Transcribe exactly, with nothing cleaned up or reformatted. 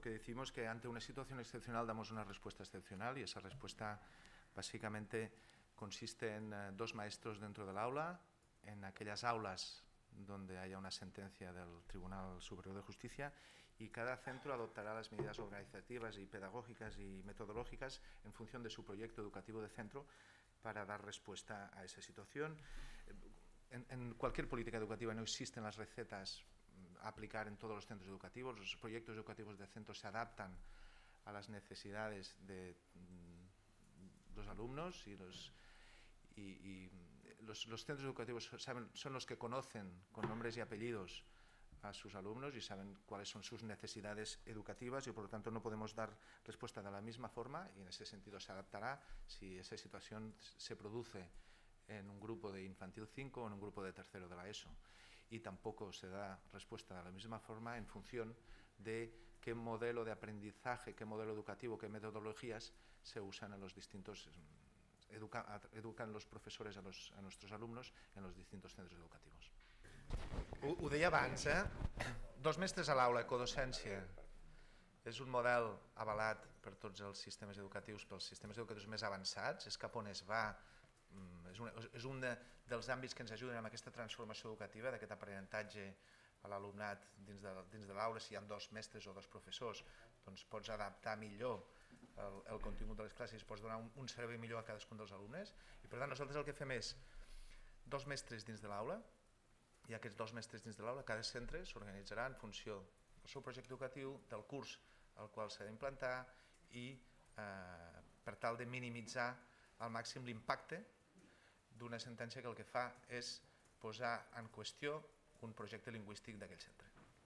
que decimos que ante una situación excepcional damos una respuesta excepcional y esa respuesta básicamente consiste en eh, dos maestros dentro del aula, en aquellas aulas donde haya una sentencia del Tribunal Superior de Justicia, y cada centro adoptará las medidas organizativas y pedagógicas y metodológicas en función de su proyecto educativo de centro para dar respuesta a esa situación. En, en cualquier política educativa no existen las recetas a aplicar en todos los centros educativos. Los proyectos educativos de centro se adaptan a las necesidades de los alumnos y los Y, y los, los centros educativos saben, son los que conocen con nombres y apellidos a sus alumnos y saben cuáles son sus necesidades educativas y por lo tanto no podemos dar respuesta de la misma forma y en ese sentido se adaptará si esa situación se produce en un grupo de infantil cinco o en un grupo de tercero de la ESO, y tampoco se da respuesta de la misma forma en función de qué modelo de aprendizaje, qué modelo educativo, qué metodologías se usan en los distintos Educa, educan los professors a, los, a nuestros alumnos en los distintos centres educativos. Ho, ho deia abans, eh? Dos mestres a l'aula, ecodocència, és un model avalat per tots els sistemes educatius, pels sistemes educatius més avançats, és cap on es va, és un, és un de, dels àmbits que ens ajuden en aquesta transformació educativa, d'aquest aprenentatge a l'alumnat dins de, dins de l'aula. Si hi ha dos mestres o dos professors, doncs pots adaptar millor el, el contingut de les classes, pots donar un, un servei millor a cadascun dels alumnes, i per tant nosaltres el que fem és dos mestres dins de l'aula, i aquests dos mestres dins de l'aula, cada centre s'organitzarà en funció del seu projecte educatiu, del curs al qual s'ha d'implantar i eh, per tal de minimitzar al màxim l'impacte d'una sentència que el que fa és posar en qüestió un projecte lingüístic d'aquell centre.